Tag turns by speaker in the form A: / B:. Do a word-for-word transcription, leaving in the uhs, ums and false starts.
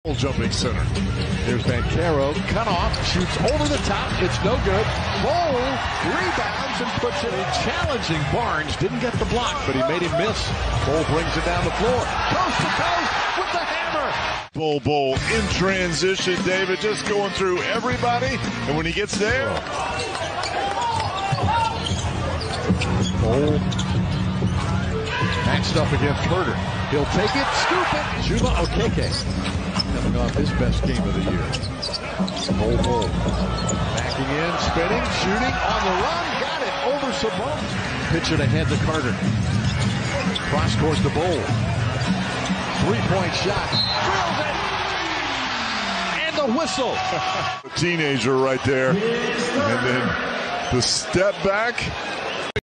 A: Jumping center.
B: There's Bancaro, cut off, shoots over the top, it's no good. Bol rebounds and puts it in. Challenging Barnes, didn't get the block, but he made him miss. Bol brings it down the floor, coast to coast with the hammer.
A: Bol Bol in transition, David, just going through everybody, and when he gets there,
B: Bol matched up against Herter. He'll take it, scoop it. Juba Okeke coming off his best game of the year. Bol Bol backing in, spinning, shooting on the run, got it over Sabone. Pitch it ahead to Carter. Cross course to Bol. Three-point shot, drills it, and the whistle.
A: A teenager right there, and then the step back.